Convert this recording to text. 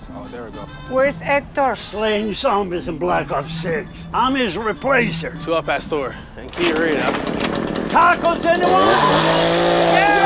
Oh, there we go. Where's Hector? Slaying zombies in Black Ops 6. I'm his replacer. Tú al pastor. And Key Arena. Tacos, anyone? Yeah!